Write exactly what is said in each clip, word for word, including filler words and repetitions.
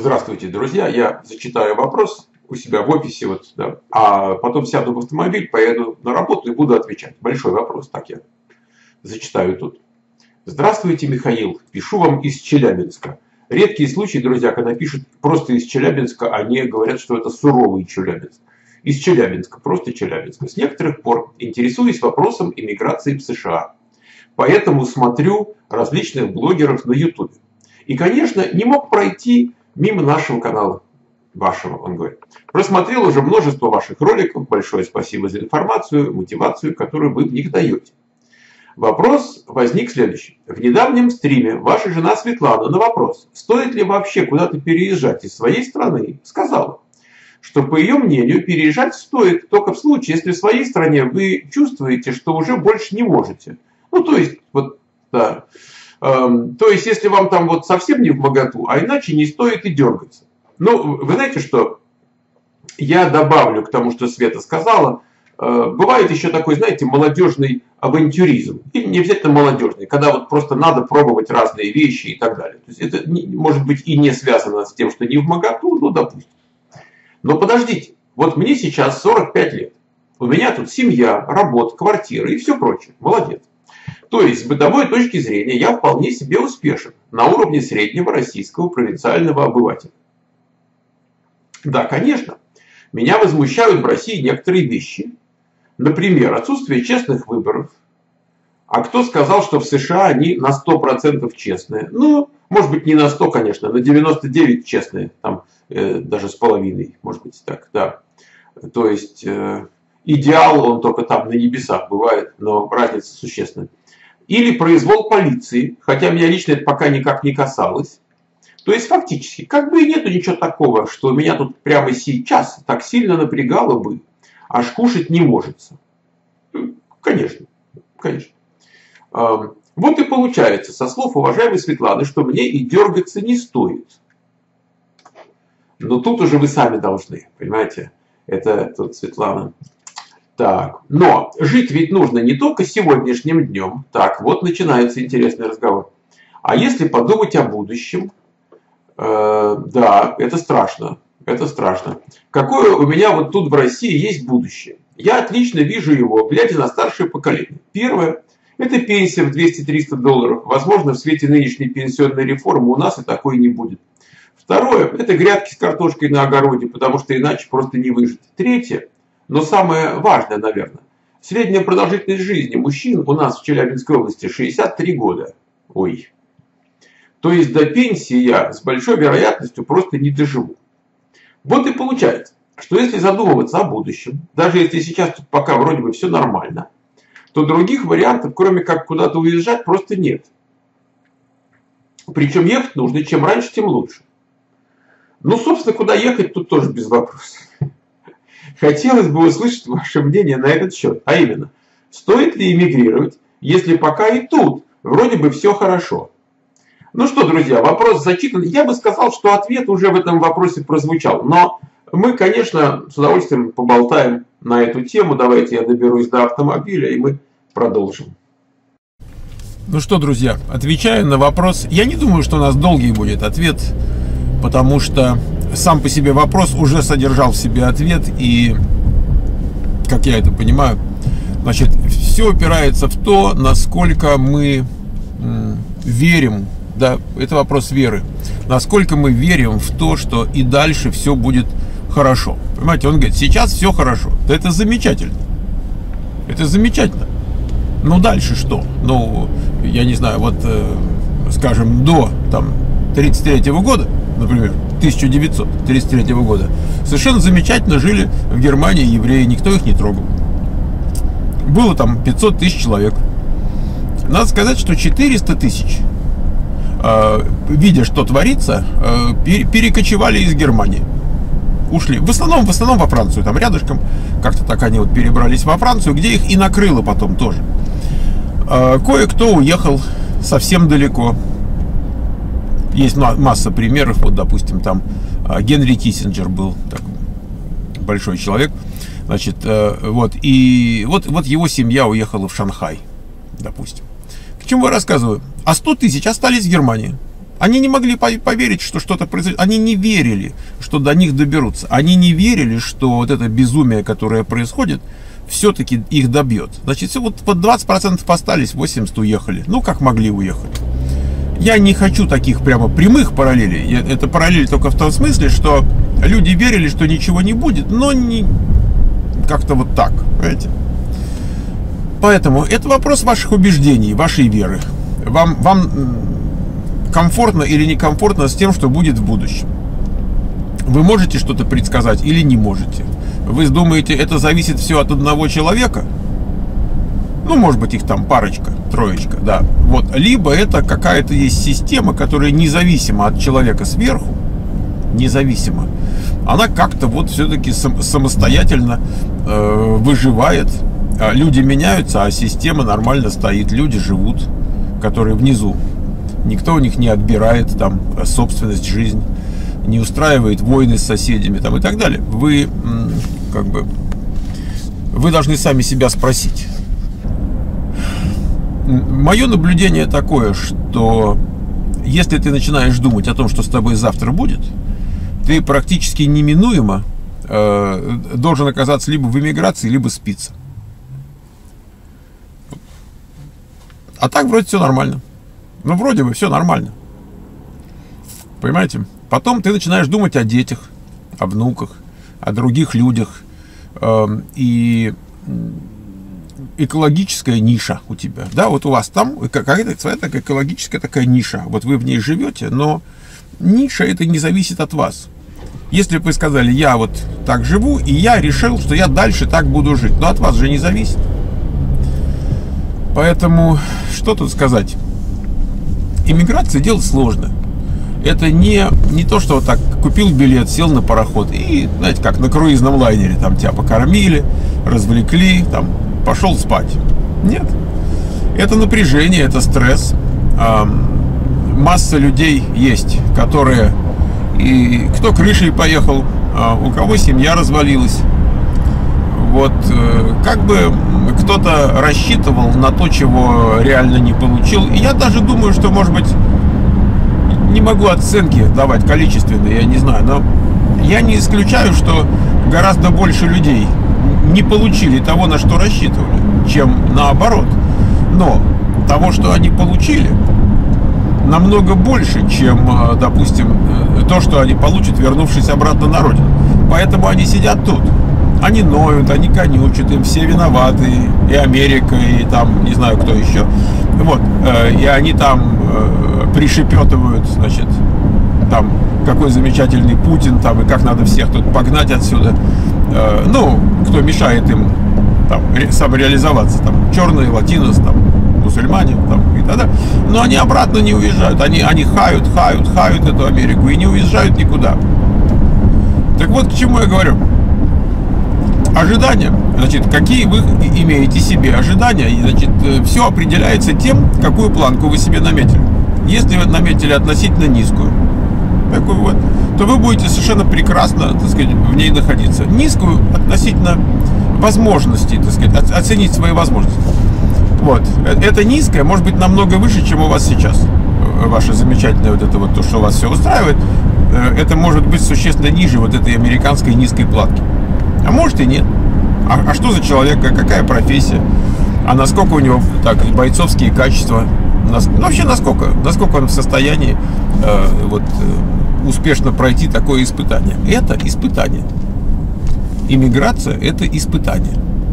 Здравствуйте, друзья. Я зачитаю вопрос у себя в офисе, вот, да, а потом сяду в автомобиль, поеду на работу и буду отвечать. Большой вопрос, так я зачитаю тут. Здравствуйте, Михаил. Пишу вам из Челябинска. Редкие случаи, друзья, когда пишут просто из Челябинска, они говорят, что это суровый Челябинск. Из Челябинска, просто Челябинска. С некоторых пор интересуюсь вопросом иммиграции в США. Поэтому смотрю различных блогеров на ютубе. И, конечно, не мог пройти мимо нашего канала. Вашего, он говорит. Просмотрел уже множество ваших роликов. Большое спасибо за информацию, мотивацию, которую вы в них даете. Вопрос возник следующий. В недавнем стриме ваша жена Светлана на вопрос, стоит ли вообще куда-то переезжать из своей страны, сказала, что, по ее мнению, переезжать стоит только в случае, если в своей стране вы чувствуете, что уже больше не можете. Ну, то есть, вот, да. Эм, то есть, если вам там вот совсем не вмоготу, а иначе не стоит и дергаться. Ну, вы знаете, что я добавлю к тому, что Света сказала. Э, бывает еще такой, знаете, молодежный авантюризм. Или не обязательно молодежный, когда вот просто надо пробовать разные вещи и так далее. То есть, это не, может быть и не связано с тем, что не вмоготу, ну, допустим. Но подождите, вот мне сейчас сорок пять лет. У меня тут семья, работа, квартира и все прочее. Молодец. То есть, с бытовой точки зрения, я вполне себе успешен на уровне среднего российского провинциального обывателя. Да, конечно, меня возмущают в России некоторые вещи. Например, отсутствие честных выборов. А кто сказал, что в США они на сто процентов честные? Ну, может быть, не на сто, конечно, на девяносто девять честные. Там э, даже с половиной, может быть, так, да. То есть, э, идеал, он только там на небесах бывает, но разница существенная. Или произвол полиции, хотя меня лично это пока никак не касалось. То есть, фактически, как бы и нету ничего такого, что меня тут прямо сейчас так сильно напрягало бы, аж кушать не может. Конечно, конечно. Вот и получается, со слов уважаемой Светланы, что мне и дергаться не стоит. Но тут уже вы сами должны, понимаете? Это тут Светлана. Так, но жить ведь нужно не только сегодняшним днем. Так, вот начинается интересный разговор. А если подумать о будущем, э, да, это страшно. Это страшно. Какое у меня вот тут в России есть будущее? Я отлично вижу его, глядя на старшее поколение. Первое. Это пенсия в двести-триста долларов. Возможно, в свете нынешней пенсионной реформы у нас и такой не будет. Второе. Это грядки с картошкой на огороде, потому что иначе просто не выжить. Третье. Но самое важное, наверное. Средняя продолжительность жизни мужчин у нас в Челябинской области шестьдесят три года. Ой. То есть до пенсии я с большой вероятностью просто не доживу. Вот и получается, что если задумываться о будущем, даже если сейчас тут пока вроде бы все нормально, то других вариантов, кроме как куда-то уезжать, просто нет. Причем ехать нужно чем раньше, тем лучше. Ну, собственно, куда ехать, тут тоже без вопросов. Хотелось бы услышать ваше мнение на этот счет. А именно, стоит ли эмигрировать, если пока и тут вроде бы все хорошо? Ну что, друзья, вопрос зачитан. Я бы сказал, что ответ уже в этом вопросе прозвучал. Но мы, конечно, с удовольствием поболтаем на эту тему. Давайте я доберусь до автомобиля, и мы продолжим. Ну что, друзья, отвечаю на вопрос. Я не думаю, что у нас долгий будет ответ, потому что сам по себе вопрос уже содержал в себе ответ. И, как я это понимаю, значит, все опирается в то, насколько мы верим. Да, это вопрос веры. Насколько мы верим в то, что и дальше все будет хорошо. Понимаете, он говорит, сейчас все хорошо. Да это замечательно. Это замечательно. Ну дальше что? Ну, я не знаю, вот, э, скажем, до там тридцать третьего года, например, тысяча девятьсот тридцать третьего года, совершенно замечательно жили в Германии евреи, никто их не трогал. Было там пятьсот тысяч человек. Надо сказать, что четыреста тысяч, видя, что творится, перекочевали из Германии. Ушли. В основном, в основном во Францию, там рядышком. Как-то так они вот перебрались во Францию, где их и накрыло потом тоже. Кое-кто уехал совсем далеко. Есть масса примеров. Вот, допустим, там Генри Киссинджер был такой большой человек. Значит, вот. И вот, вот его семья уехала в Шанхай, допустим. К чему я рассказываю? А сто тысяч остались в Германии. Они не могли поверить, что что-то произойдет. Они не верили, что до них доберутся. Они не верили, что вот это безумие, которое происходит, все-таки их добьет. Значит, вот под двадцать процентов остались, восемьдесят процентов уехали. Ну, как могли, уехали. Я не хочу таких прямо прямых параллелей. Это параллель только в том смысле, что люди верили, что ничего не будет, но не как-то вот так, понимаете? Поэтому это вопрос ваших убеждений, вашей веры. Вам, вам комфортно или некомфортно с тем, что будет в будущем. Вы можете что-то предсказать или не можете? Вы думаете, это зависит все от одного человека? Ну, может быть, их там парочка, троечка, да. Вот. Либо это какая-то есть система, которая независима от человека сверху, независимо. Она как-то вот все-таки сам, самостоятельно э, выживает. Люди меняются, а система нормально стоит. Люди живут, которые внизу. Никто у них не отбирает там собственность, жизнь, не устраивает войны с соседями там, и так далее. Вы как бы вы должны сами себя спросить. Мое наблюдение такое, что если ты начинаешь думать о том, что с тобой завтра будет, ты практически неминуемо э, должен оказаться либо в эмиграции, либо спиться. А так вроде все нормально. Ну, вроде бы все нормально. Понимаете? Потом ты начинаешь думать о детях, о внуках, о других людях. Э, и экологическая ниша у тебя. Да, вот у вас там какая-то своя такая экологическая такая ниша. Вот вы в ней живете, но ниша это не зависит от вас. Если бы вы сказали, я вот так живу, и я решил, что я дальше так буду жить, но от вас же не зависит. Поэтому, что тут сказать? Иммиграция дело сложное. Это не, не то, что вот так купил билет, сел на пароход и, знаете, как на круизном лайнере, там тебя покормили, развлекли, там, пошел спать. Нет. Это напряжение, это стресс. Масса людей есть, которые и кто крышей поехал, у кого семья развалилась. Вот, как бы кто-то рассчитывал на то, чего реально не получил. И я даже думаю, что, может быть, не могу оценки давать количественные, я не знаю, но я не исключаю, что гораздо больше людей не получили того, на что рассчитывали, чем наоборот. Но того, что они получили, намного больше, чем, допустим, то, что они получат, вернувшись обратно на родину. Поэтому они сидят тут. Они ноют, они конючат, им все виноваты, и Америка, и там, не знаю, кто еще. Вот, и они там пришепетывают, значит, там, какой замечательный Путин, там, и как надо всех тут погнать отсюда. Ну, кто мешает им там самореализоваться, там, черные, латинос, там, мусульмане, там, и т.д. Но они обратно не уезжают, они, они хают, хают, хают эту Америку и не уезжают никуда. Так вот, к чему я говорю. Ожидания, значит, какие вы имеете себе ожидания, значит, все определяется тем, какую планку вы себе наметили. Если вы наметили относительно низкую, такую вот, то вы будете совершенно прекрасно, так сказать, в ней находиться. Низкую относительно возможностей, так сказать, оценить свои возможности. Вот. Это низкое может быть намного выше, чем у вас сейчас. Ваше замечательное вот это вот, то, что вас все устраивает, это может быть существенно ниже вот этой американской низкой планки. А может и нет. А, а что за человек, какая профессия? А насколько у него так бойцовские качества? Нас, ну, вообще, насколько, насколько он в состоянии э, вот, э, успешно пройти такое испытание? Это испытание. Иммиграция – это испытание.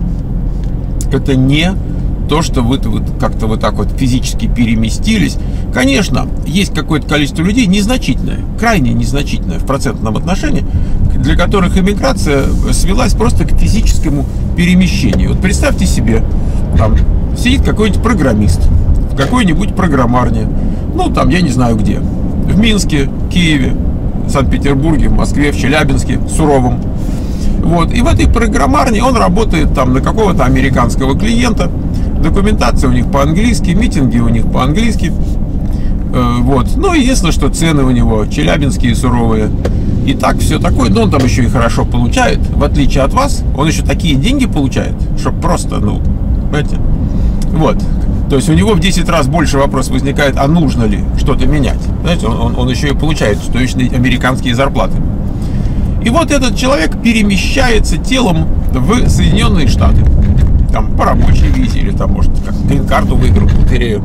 Это не то, что вы, вы как-то вот так вот физически переместились. Конечно, есть какое-то количество людей, незначительное, крайне незначительное в процентном отношении, для которых иммиграция свелась просто к физическому перемещению. Вот представьте себе, там сидит какой-нибудь программист в какой-нибудь программарне, ну там, я не знаю где, в Минске, Киеве, Санкт-Петербурге, в Москве, в Челябинске, Суровом. Вот. И в этой программарне он работает там на какого-то американского клиента. Документация у них по-английски, митинги у них по-английски. Вот. Ну, единственное, что цены у него челябинские, суровые. И так все такое. Но он там еще и хорошо получает. В отличие от вас, он еще такие деньги получает, что просто, ну, понимаете. Вот. То есть у него в десять раз больше вопрос возникает, а нужно ли что-то менять. Знаете, он, он, он еще и получает точные американские зарплаты. И вот этот человек перемещается телом в Соединенные Штаты. Там по рабочей визе или там, может, как грин-карту выиграл, лотерею.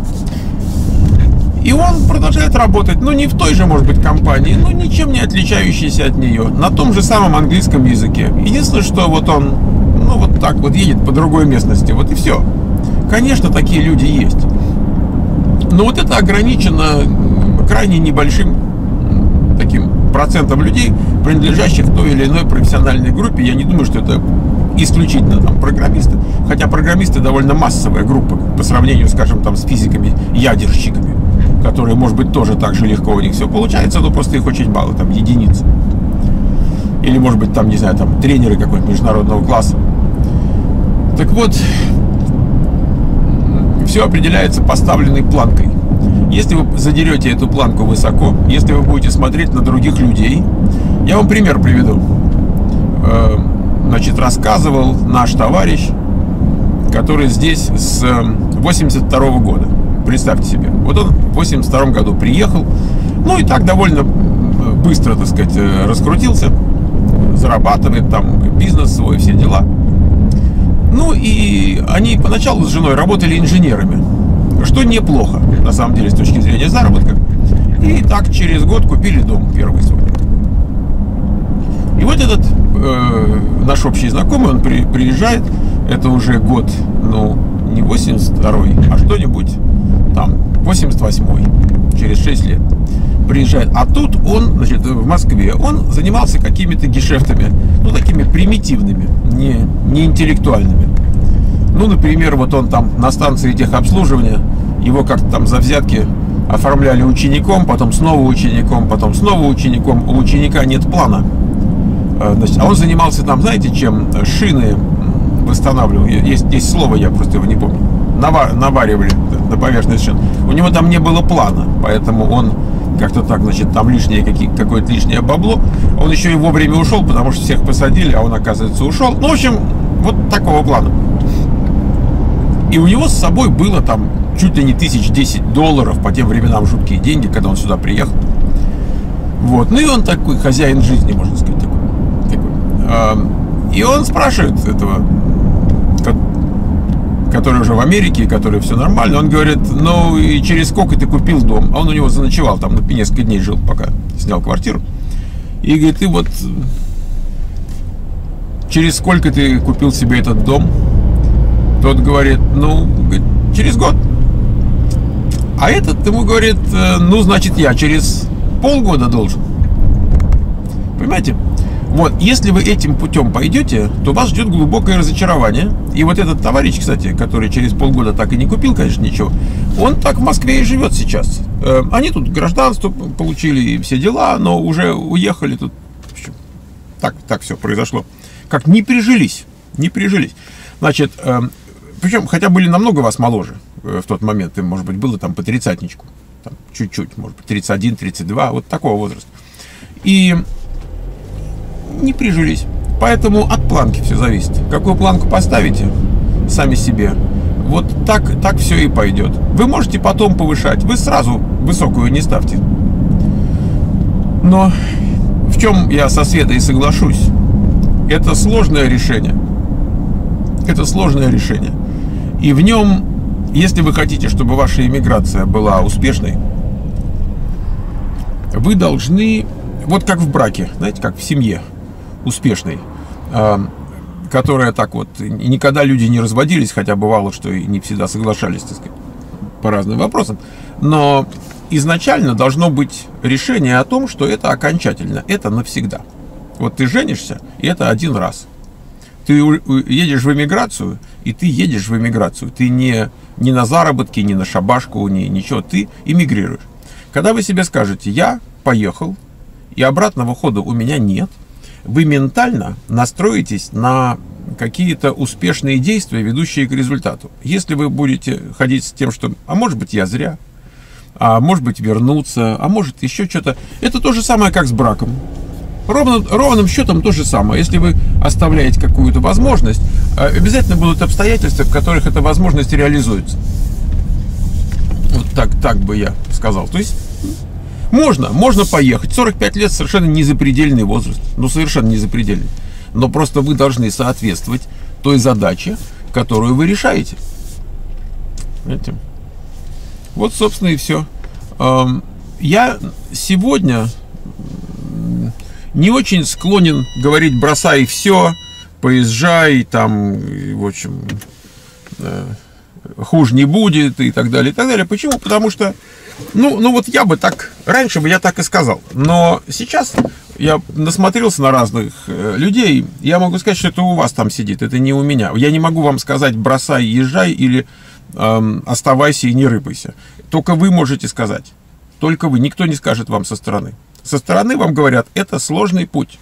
И он продолжает работать, но не в той же, может быть, компании, но ничем не отличающейся от нее, на том же самом английском языке. Единственное, что вот он, ну, вот так вот едет по другой местности, вот и все. Конечно, такие люди есть. Но вот это ограничено крайне небольшим таким процентом людей, принадлежащих той или иной профессиональной группе. Я не думаю, что это исключительно там программисты, хотя программисты довольно массовая группа по сравнению, скажем, там с физиками, ядерщиками, которые, может быть, тоже так же легко у них все получается, но просто их очень мало, там единицы. Или, может быть, там, не знаю, там тренеры какой-нибудь международного класса. Так вот, все определяется поставленной планкой. Если вы задерете эту планку высоко, если вы будете смотреть на других людей, я вам пример приведу. Значит, рассказывал наш товарищ, который здесь с восемьдесят второго года. Представьте себе. Вот он в восемьдесят втором году приехал, ну и так довольно быстро, так сказать, раскрутился, зарабатывает там бизнес свой, все дела. Ну и они поначалу с женой работали инженерами, что неплохо, на самом деле, с точки зрения заработка. И так через год купили дом первый свой. И вот этот э, наш общий знакомый, он при, приезжает, это уже год, ну, не восемьдесят второй, а что-нибудь там, восемьдесят восьмой, через шесть лет приезжает. А тут он, значит, в Москве, он занимался какими-то гешефтами, ну, такими примитивными, не, не интеллектуальными. Ну, например, вот он там на станции техобслуживания, его как-то там за взятки оформляли учеником, потом снова учеником, потом снова учеником. У ученика нет плана. Значит, а он занимался там, знаете, чем? Шины восстанавливал. Есть, есть слово, я просто его не помню. Навар, наваривали на поверхность шин. У него там не было плана, поэтому он как-то так, значит, там лишнее, какое-то лишнее бабло. Он еще и вовремя ушел, потому что всех посадили, а он, оказывается, ушел. Ну, в общем, вот такого плана. И у него с собой было там чуть ли не тысяч десять долларов, по тем временам жуткие деньги, когда он сюда приехал. Вот. Ну и он такой хозяин жизни, можно сказать, такой. И он спрашивает этого, который уже в Америке, который все нормально, он говорит, ну и через сколько ты купил дом? А он у него заночевал, там ну, несколько дней жил, пока снял квартиру. И говорит, ты вот через сколько ты купил себе этот дом? Тот говорит, ну, через год. А этот ему говорит, ну, значит, я через полгода должен. Понимаете? Вот, если вы этим путем пойдете, то вас ждет глубокое разочарование. И вот этот товарищ, кстати, который через полгода так и не купил, конечно, ничего, он так в Москве и живет сейчас. Они тут гражданство получили и все дела, но уже уехали тут. В общем, так, так все произошло. Как не прижились, не прижились. Значит, причем, хотя были намного вас моложе в тот момент, им, может быть, было там по тридцатничку, там, чуть-чуть, может быть, тридцать один, тридцать два, вот такого возраста. И не прижились. Поэтому от планки все зависит. Какую планку поставите сами себе, вот так, так все и пойдет. Вы можете потом повышать. Вы сразу высокую не ставьте. Но в чем я со Светой соглашусь, это сложное решение. Это сложное решение. И в нем, если вы хотите, чтобы ваша иммиграция была успешной, вы должны, вот как в браке, знаете, как в семье успешной, которая так вот, никогда люди не разводились, хотя бывало, что и не всегда соглашались, так сказать, по разным вопросам, но изначально должно быть решение о том, что это окончательно, это навсегда. Вот ты женишься, и это один раз. Ты едешь в эмиграцию, и ты едешь в эмиграцию. Ты не, не на заработки, не на шабашку, не, ничего, ты эмигрируешь. Когда вы себе скажете, я поехал, и обратного хода у меня нет, вы ментально настроитесь на какие-то успешные действия, ведущие к результату. Если вы будете ходить с тем, что, а может быть, я зря, а может быть, вернуться, а может, еще что-то, это то же самое, как с браком. Ровно, ровным счетом то же самое. Если вы оставляете какую-то возможность, обязательно будут обстоятельства, в которых эта возможность реализуется. Вот так, так бы я сказал. То есть можно, можно поехать. сорок пять лет совершенно не запредельный возраст. Ну, совершенно не запредельный. Но просто вы должны соответствовать той задаче, которую вы решаете. Понимаете? Вот, собственно, и все. Я сегодня не очень склонен говорить: бросай все, поезжай, там, в общем, хуже не будет, и так далее, и так далее. Почему? Потому что, ну, ну вот я бы так, раньше бы я так и сказал. Но сейчас я насмотрелся на разных людей, я могу сказать, что это у вас там сидит, это не у меня. Я не могу вам сказать: бросай, езжай, или э, оставайся и не рыпайся. Только вы можете сказать. Только вы, никто не скажет вам со стороны. Со стороны вам говорят: это сложный путь.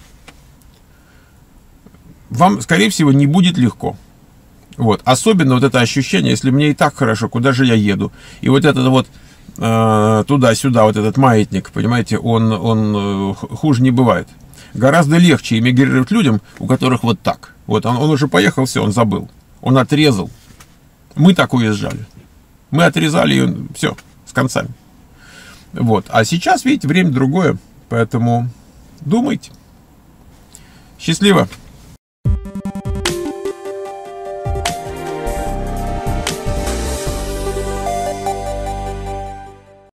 Вам, скорее всего, не будет легко. Вот. Особенно вот это ощущение, если мне и так хорошо, куда же я еду? И вот это вот э, туда-сюда, вот этот маятник, понимаете, он, он э, хуже не бывает. Гораздо легче эмигрировать людям, у которых вот так. Вот он, он уже поехал, все, он забыл. Он отрезал. Мы так уезжали. Мы отрезали, и он, все, с концами. Вот. А сейчас, видите, время другое. Поэтому думайте. Счастливо.